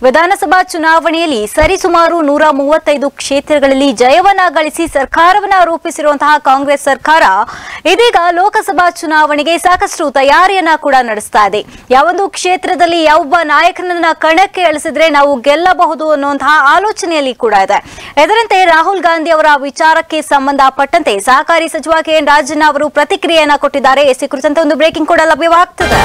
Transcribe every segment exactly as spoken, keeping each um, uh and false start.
ವಿಧಾನಸಭಾ ಚುನಾವಣೆಯಲ್ಲಿ ಸರಿಸುಮಾರು ನೂರ ಮೂವತ್ತೈದು ಕ್ಷೇತ್ರಗಳಲ್ಲಿ ಜಯವನ್ನ ಗಳಿಸಿ ಸರ್ಕಾರವನ್ನ ರೂಪಿಸಿರುವಂತಹ ಕಾಂಗ್ರೆಸ್ ಸರ್ಕಾರ ಇದೀಗ ಲೋಕಸಭಾ ಚುನಾವಣೆಗೆ ಸಾಕಷ್ಟು ತಯಾರಿಯನ್ನ ಕೂಡ ನಡೆಸ್ತಾ ಇದೆ. ಯಾವೊಂದು ಕ್ಷೇತ್ರದಲ್ಲಿ ಯಾವೊಬ್ಬ ನಾಯಕನನ್ನ ಕಣಕ್ಕೆ ಇಳಿಸಿದ್ರೆ ನಾವು ಗೆಲ್ಲಬಹುದು ಅನ್ನುವಂತಹ ಆಲೋಚನೆಯಲ್ಲಿ ಕೂಡ ಇದೆ. ಇದರಂತೆ ರಾಹುಲ್ ಗಾಂಧಿ ಅವರ ವಿಚಾರಕ್ಕೆ ಸಂಬಂಧಪಟ್ಟಂತೆ ಸಹಕಾರಿ ಸಚಿವ ಕೆ ಎನ್ ರಾಜಣ್ಣ ಅವರು ಪ್ರತಿಕ್ರಿಯೆಯನ್ನ ಕೊಟ್ಟಿದ್ದಾರೆ. ಎಸಿ ಕುರಿತಂತೆ ಒಂದು ಬ್ರೇಕಿಂಗ್ ಕೂಡ ಲಭ್ಯವಾಗ್ತದೆ.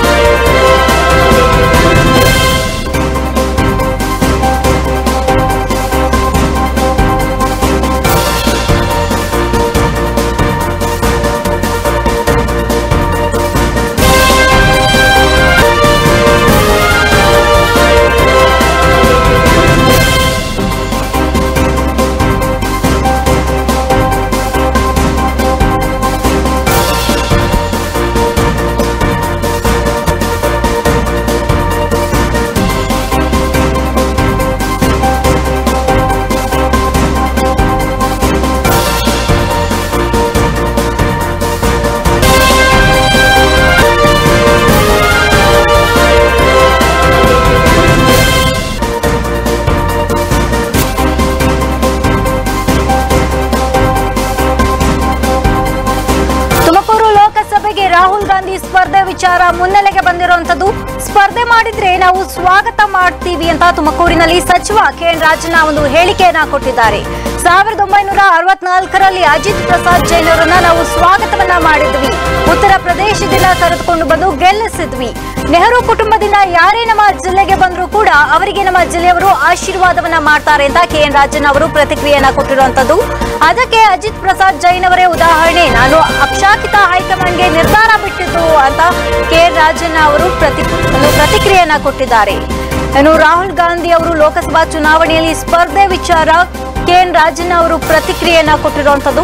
ರಾಹುಲ್ ಗಾಂಧಿ ಸ್ಪರ್ಧೆ ವಿಚಾರ ಮುನ್ನೆಲೆಗೆ ಬಂದಿರುವಂತದ್ದು. ಸ್ಪರ್ಧೆ ಮಾಡಿದ್ರೆ ನಾವು ಸ್ವಾಗತ ಮಾಡ್ತೀವಿ ಅಂತ ತುಮಕೂರಿನಲ್ಲಿ ಸಚಿವ ಕೆ ಎನ್ ರಾಜಣ್ಣ ಒಂದು ಹೇಳಿಕೆಯನ್ನ ಕೊಟ್ಟಿದ್ದಾರೆ. ಸಾವಿರದ ಒಂಬೈನೂರ ಅರವತ್ನಾಲ್ಕರಲ್ಲಿ ಅಜಿತ್ ಪ್ರಸಾದ್ ಜೈನ್ ಅವರನ್ನ ನಾವು ಸ್ವಾಗತವನ್ನ ಮಾಡಿದ್ವಿ. ಉತ್ತರ ಪ್ರದೇಶದಿಂದ ಕರೆದುಕೊಂಡು ಬಂದು ಗೆಲ್ಲಿಸಿದ್ವಿ. ನೆಹರು ಕುಟುಂಬದಿಂದ ಯಾರೇ ನಮ್ಮ ಜಿಲ್ಲೆಗೆ ಬಂದರೂ ಕೂಡ ಅವರಿಗೆ ನಮ್ಮ ಜಿಲ್ಲೆಯವರು ಆಶೀರ್ವಾದವನ್ನ ಮಾಡ್ತಾರೆ ಅಂತ ಕೆ ಎನ್ ರಾಜಣ್ಣ ಅವರು ಪ್ರತಿಕ್ರಿಯೆಯನ್ನ ಕೊಟ್ಟಿರುವಂತದ್ದು. ಅದಕ್ಕೆ ಅಜಿತ್ ಪ್ರಸಾದ್ ಜೈನ್ ಅವರೇ ಉದಾಹರಣೆ. ನಾನು ಅಕ್ಷಾಕಿತ ಹೈಕಮಾಂಡ್ಗೆ ನಿರ್ಧಾರ ಬಿಟ್ಟಿದ್ದು ಅಂತ ಕೆ ಎನ್ ರಾಜಣ್ಣ ಅವರು ಪ್ರತಿ ಪ್ರತಿಕ್ರಿಯೆಯನ್ನ ಕೊಟ್ಟಿದ್ದಾರೆ. ಇನ್ನು ರಾಹುಲ್ ಗಾಂಧಿ ಅವರು ಲೋಕಸಭಾ ಚುನಾವಣೆಯಲ್ಲಿ ಸ್ಪರ್ಧೆ ವಿಚಾರ ಕೆ ಎನ್ ರಾಜಣ್ಣ ಅವರು ಪ್ರತಿಕ್ರಿಯೆಯನ್ನ ಕೊಟ್ಟಿರುವಂತದ್ದು.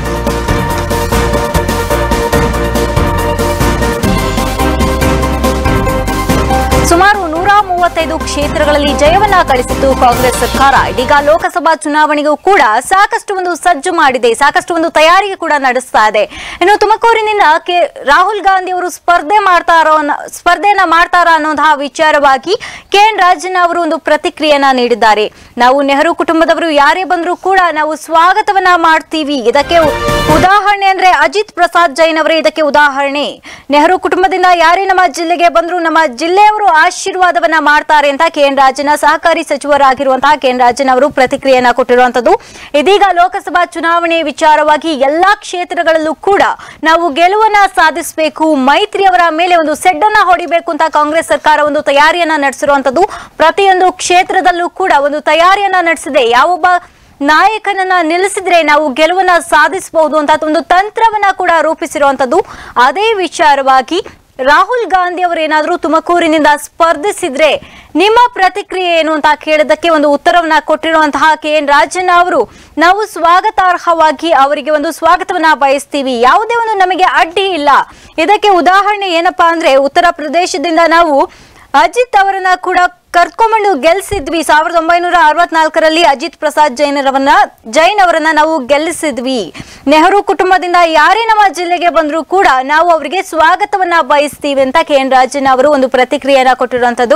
ಸುಮಾರು ನೂರ ಮೂವತ್ತೈದು ಕ್ಷೇತ್ರಗಳಲ್ಲಿ ಜಯವನ್ನ ಗಳಿಸಿತ್ತು ಕಾಂಗ್ರೆಸ್ ಸರ್ಕಾರ. ಇದೀಗ ಲೋಕಸಭಾ ಚುನಾವಣೆಗೂ ಕೂಡ ಸಾಕಷ್ಟು ಒಂದು ಸಜ್ಜು ಮಾಡಿದೆ, ಸಾಕಷ್ಟು ಒಂದು ತಯಾರಿ ಕೂಡ ನಡೆಸ್ತಾ ಇದೆ. ಇನ್ನು ತುಮಕೂರಿನಿಂದ ಕೆ ರಾಹುಲ್ ಗಾಂಧಿ ಅವರು ಸ್ಪರ್ಧೆ ಮಾಡ್ತಾರೋ ಸ್ಪರ್ಧೆಯನ್ನ ಮಾಡ್ತಾರಾ ಅನ್ನೋಂತಹ ವಿಚಾರವಾಗಿ ಕೆ ಎನ್ ರಾಜಣ್ಣ ಅವರು ಒಂದು ಪ್ರತಿಕ್ರಿಯೆಯನ್ನ ನೀಡಿದ್ದಾರೆ. ನಾವು ನೆಹರು ಕುಟುಂಬದವರು ಯಾರೇ ಬಂದರೂ ಕೂಡ ನಾವು ಸ್ವಾಗತವನ್ನ ಮಾಡ್ತೀವಿ. ಇದಕ್ಕೆ ಉದಾಹರಣೆ ಅಂದ್ರೆ ಅಜಿತ್ ಪ್ರಸಾದ್ ಜೈನ್ ಅವರೇ ಇದಕ್ಕೆ ಉದಾಹರಣೆ. ನೆಹರು ಕುಟುಂಬದಿಂದ ಯಾರೇ ನಮ್ಮ ಜಿಲ್ಲೆಗೆ ಬಂದರೂ ನಮ್ಮ ಜಿಲ್ಲೆಯವರು ಆಶೀರ್ವಾದವನ್ನ ಮಾಡ್ತಾರೆ ಅಂತ ಕೆ ಎನ್ ರಾಜಣ್ಣ ಸಹಕಾರಿ ಸಚಿವರಾಗಿರುವಂತಹ ಕೆ ಎನ್ ರಾಜಣ್ಣ ಅವರು ಪ್ರತಿಕ್ರಿಯೆಯನ್ನ ಕೊಟ್ಟಿರುವಂತದ್ದು. ಇದೀಗ ಲೋಕಸಭಾ ಚುನಾವಣೆ ವಿಚಾರವಾಗಿ ಎಲ್ಲಾ ಕ್ಷೇತ್ರಗಳಲ್ಲೂ ಕೂಡ ನಾವು ಗೆಲುವನ್ನ ಸಾಧಿಸಬೇಕು, ಮೈತ್ರಿಯವರ ಮೇಲೆ ಒಂದು ಸೆಡ್ಡನ್ನ ಹೊಡಿಬೇಕು ಅಂತ ಕಾಂಗ್ರೆಸ್ ಸರ್ಕಾರ ಒಂದು ತಯಾರಿಯನ್ನ ನಡೆಸಿರುವಂತದ್ದು. ಪ್ರತಿಯೊಂದು ಕ್ಷೇತ್ರದಲ್ಲೂ ಕೂಡ ಒಂದು ತಯಾರಿಯನ್ನ ನಡೆಸಿದೆ. ಯಾವೊಬ್ಬ ನಾಯಕನನ್ನ ನಿಲ್ಲಿಸಿದ್ರೆ ನಾವು ಗೆಲುವನ್ನ ಸಾಧಿಸಬಹುದು ಅಂತ ಒಂದು ತಂತ್ರವನ್ನ ಕೂಡ ರೂಪಿಸಿರುವಂತದ್ದು. ಅದೇ ವಿಚಾರವಾಗಿ ರಾಹುಲ್ ಗಾಂಧಿ ಅವರು ಏನಾದರೂ ತುಮಕೂರಿನಿಂದ ಸ್ಪರ್ಧಿಸಿದ್ರೆ ನಿಮ್ಮ ಪ್ರತಿಕ್ರಿಯೆ ಏನು ಅಂತ ಕೇಳಿದಕ್ಕೆ ಒಂದು ಉತ್ತರವನ್ನ ಕೊಟ್ಟಿರುವಂತಹ ಕೆ ಎನ್ ರಾಜಣ್ಣ ಅವರು ನಾವು ಸ್ವಾಗತಾರ್ಹವಾಗಿ ಅವರಿಗೆ ಒಂದು ಸ್ವಾಗತವನ್ನ ಬಯಸ್ತೀವಿ, ಯಾವುದೇ ಒಂದು ನಮಗೆ ಅಡ್ಡಿ ಇಲ್ಲ. ಇದಕ್ಕೆ ಉದಾಹರಣೆ ಏನಪ್ಪಾ ಅಂದ್ರೆ ಉತ್ತರ ಪ್ರದೇಶದಿಂದ ನಾವು ಅಜಿತ್ ಅವರನ್ನ ಕೂಡ ಕರ್ಕೊಂಡ್ಬಂದು ಗೆಲ್ಲಿಸಿದ್ವಿ. ಸಾವಿರದ ಒಂಬೈನೂರ ಅರವತ್ನಾಲ್ಕರಲ್ಲಿ ಅಜಿತ್ ಪ್ರಸಾದ್ ಜೈನ್ ಅವರನ್ನ ಜೈನ್ ಅವರನ್ನ ನಾವು ಗೆಲ್ಲಿಸಿದ್ವಿ. ನೆಹರು ಕುಟುಂಬದಿಂದ ಯಾರೇ ನಮ್ಮ ಜಿಲ್ಲೆಗೆ ಬಂದರೂ ಕೂಡ ನಾವು ಅವರಿಗೆ ಸ್ವಾಗತವನ್ನ ಬಯಸ್ತೀವಿ ಅಂತ ಕೆ ಎನ್ ರಾಜಣ್ಣ ಅವರು ಒಂದು ಪ್ರತಿಕ್ರಿಯೆಯನ್ನ ಕೊಟ್ಟಿರುವಂತದ್ದು.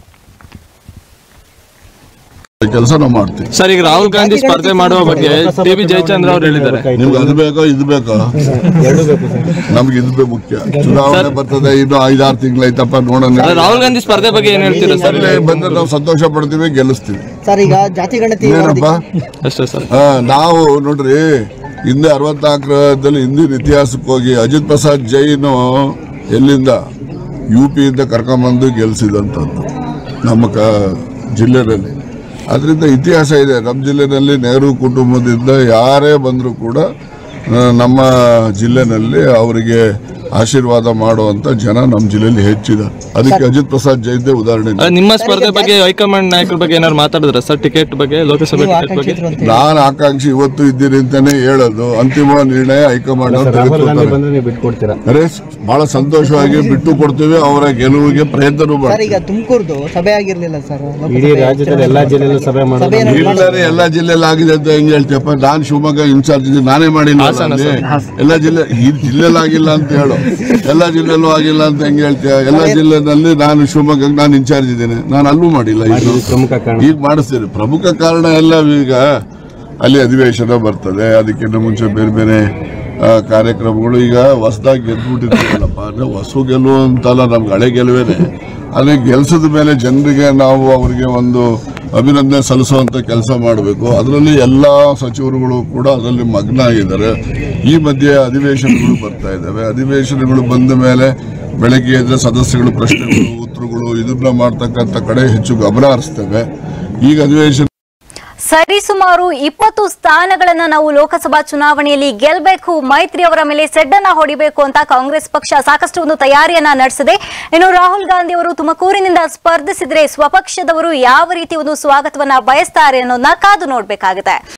ಕೆಲಸ ನಾವು ಮಾಡ್ತೀವಿ ಸರ್. ಈಗ ರಾಹುಲ್ ಗಾಂಧಿ ಸ್ಪರ್ಧೆ ಮಾಡುವ ಬಗ್ಗೆ ಟಿ ಬಿ ಜಯಚಂದ್ರ ಅವರು ಹೇಳಿದ್ದಾರೆ. ನಿಮ್ಗೆ ಅದು ಬೇಕೋ ಇದು ಬೇಕೋ? ನಮ್ಗೆ ಇದು ಮುಖ್ಯ. ಚುನಾವಣೆ ಬರ್ತದೆ, ಇನ್ನು ಐದಾರು ತಿಂಗಳೈತಪ್ಪ, ನೋಡೋಣ. ರಾಹುಲ್ ಗಾಂಧಿ ಸ್ಪರ್ಧೆ ಬಗ್ಗೆ ಏನ್ ಹೇಳ್ತೀರಾ ಸರ್? ಬಂದ್ರೆ ನಾವು ಸಂತೋಷ ಪಡ್ತೀವಿ, ಗೆಲ್ಲಿಸ್ತೀವಿ ಸರ್. ಈಗ ಜಾತಿ ಗಣತಿ ಏನಪ್ಪ ಅಷ್ಟೇ ಸರ್. ನಾವು ನೋಡ್ರಿ ಹಿಂದೆ ಅರವತ್ನಾಲ್ಕರಲ್ಲಿ ಹಿಂದಿನ ಇತಿಹಾಸಕ್ಕೆ ಹೋಗಿ ಅಜಿತ್ ಪ್ರಸಾದ್ ಜೈನ್ ಎಲ್ಲಿಂದ ಯು ಪಿಯಿಂದ ಕರ್ಕೊಂಬಂದು ಗೆಲ್ಸಿದಂಥದ್ದು ನಮ್ಮ ಕ ಜಿಲ್ಲೆಯಲ್ಲಿ. ಅದರಿಂದ ಇತಿಹಾಸ ಇದೆ ನಮ್ಮ ಜಿಲ್ಲೆನಲ್ಲಿ. ನೆಹರು ಕುಟುಂಬದಿಂದ ಯಾರೇ ಬಂದರೂ ಕೂಡ ನಮ್ಮ ಜಿಲ್ಲೆನಲ್ಲಿ ಅವರಿಗೆ ಆಶೀರ್ವಾದ ಮಾಡುವಂತ ಜನ ನಮ್ಮ ಜಿಲ್ಲೆಯಲ್ಲಿ ಹೆಚ್ಚಿದ್ದಾರೆ. ಅದಕ್ಕೆ ಅಜಿತ್ ಪ್ರಸಾದ್ ಜೈನ್ ಉದಾಹರಣೆ. ನಿಮ್ಮ ಸ್ಪರ್ಧೆ ಬಗ್ಗೆ ಹೈಕಮಾಂಡ್ ನಾಯಕರ ಬಗ್ಗೆ ಏನಾದ್ರು ಮಾತಾಡಿದ್ರ ಸರ್? ಟಿಕೆಟ್ ಬಗ್ಗೆ, ಲೋಕಸಭೆ ಟಿಕೆಟ್ ಬಗ್ಗೆ? ನಾನು ಆಕಾಂಕ್ಷಿ ಇವತ್ತು ಇದ್ದೀನಿ ಅಂತಾನೆ ಹೇಳೋದು. ಅಂತಿಮ ನಿರ್ಣಯ ಹೈಕಮಾಂಡ್ ಅವರು ತೆಗೆದುಕೊಳ್ತಾರೆ. ಅರೆ ಬಹಳ ಸಂತೋಷವಾಗಿ ಬಿಟ್ಟು ಕೊಡ್ತೀವಿ. ಅವರ ಗೆಲುವಿಗೆ ಪ್ರಯತ್ನ ಮಾಡ್ತೀವಿ. ಈಗ ತುಮಕೂರು ಸಭೆ ಆಗಿರ್ಲಿಲ್ಲ ಸರ್, ಇಡೀ ರಾಜ್ಯದಲ್ಲಿ ಎಲ್ಲಾ ಜಿಲ್ಲೆಯಲ್ಲೂ ಸಭೆ ಮಾಡಿದ್ದಾರೆ. ಎಲ್ಲಾ ಜಿಲ್ಲೆಯಲ್ಲಿ ಆಗಿದೆ ಅಂತ ಹೆಂಗ್ ಹೇಳ್ತೀಯಪ್ಪ? ನಾನು ಶಿವಮೊಗ್ಗ ಇನ್ಚಾರ್ಜ್ ಇದ್ದೀನಿ, ನಾನೇ ಮಾಡಿಲ್ಲ. ಎಲ್ಲಾ ಜಿಲ್ಲೆ ಈ ಜಿಲ್ಲೆಯಲ್ಲಿ ಆಗಿಲ್ಲ ಅಂತ ಹೇಳು. ಎಲ್ಲ ಜಿಲ್ಲೆಯಲ್ಲೂ ಆಗಿಲ್ಲ ಅಂತ ಹೆಂಗೆ ಹೇಳ್ತೀಯ? ಎಲ್ಲ ಜಿಲ್ಲೆನಲ್ಲಿ ನಾನು ಶಿವಮೊಗ್ಗ ನಾನು ಇನ್ಚಾರ್ಜ್ ಇದ್ದೇನೆ, ನಾನು ಅಲ್ಲೂ ಮಾಡಿಲ್ಲ. ಪ್ರಮುಖ ಕಾರಣ ಈಗ ಮಾಡಿಸ್ತೀನಿ. ಪ್ರಮುಖ ಕಾರಣ ಎಲ್ಲ ಈಗ ಅಲ್ಲಿ ಅಧಿವೇಶನ ಬರ್ತದೆ, ಅದಕ್ಕಿಂತ ಮುಂಚೆ ಬೇರೆ ಬೇರೆ ಕಾರ್ಯಕ್ರಮಗಳು. ಈಗ ಹೊಸದಾಗಿ ಗೆದ್ದುಬಿಟ್ಟಿದ್ದೀವಲ್ಲಪ್ಪ ಅಂದರೆ ಹೊಸ ಗೆಲುವು ಅಂತಲ್ಲ, ನಮ್ಗೆ ಹಳೆ ಗೆಲುವೇನೆ. ಅದೇ ಗೆಲ್ಸದ ಮೇಲೆ ಜನರಿಗೆ ನಾವು ಅವರಿಗೆ ಒಂದು ಅಭಿನಂದನೆ ಸಲ್ಲಿಸುವಂತ ಕೆಲಸ ಮಾಡಬೇಕು. ಅದರಲ್ಲಿ ಎಲ್ಲ ಸಚಿವರುಗಳು ಕೂಡ ಅದರಲ್ಲಿ ಮಗ್ನ ಆಗಿದ್ದಾರೆ. ಈ ಮಧ್ಯೆ ಅಧಿವೇಶನಗಳು ಬರ್ತಾ ಇದ್ದಾವೆ. ಅಧಿವೇಶನಗಳು ಬಂದ ಮೇಲೆ ಬೆಳಗ್ಗೆ ಎದ್ದ ಸದಸ್ಯಗಳು ಪ್ರಶ್ನೆಗಳು ಉತ್ತರಗಳು ಇದನ್ನ ಮಾಡ್ತಕ್ಕಂಥ ಕಡೆ ಹೆಚ್ಚು ಗಮನ ಹರಿಸ್ತೇವೆ. ಈಗ ಅಧಿವೇಶನ ಸರಿಸುಮಾರು ಇಪ್ಪತ್ತು ಸ್ಥಾನಗಳನ್ನ ನಾವು ಲೋಕಸಭಾ ಚುನಾವಣೆಯಲ್ಲಿ ಗೆಲ್ಲಬೇಕು, ಮೈತ್ರಿ ಅವರ ಮೇಲೆ ಸೆಡ್ಡನ್ನ ಹೊಡಿಬೇಕು ಅಂತ ಕಾಂಗ್ರೆಸ್ ಪಕ್ಷ ಸಾಕಷ್ಟು ಒಂದು ತಯಾರಿಯನ್ನ ನಡೆಸಿದೆ. ಇನ್ನು ರಾಹುಲ್ ಗಾಂಧಿ ಅವರು ತುಮಕೂರಿನಿಂದ ಸ್ಪರ್ಧಿಸಿದ್ರೆ ಸ್ವಪಕ್ಷದವರು ಯಾವ ರೀತಿ ಒಂದು ಸ್ವಾಗತವನ್ನ ಬಯಸ್ತಾರೆ ಅನ್ನೋದನ್ನ ಕಾದು ನೋಡಬೇಕಾಗಿದೆ.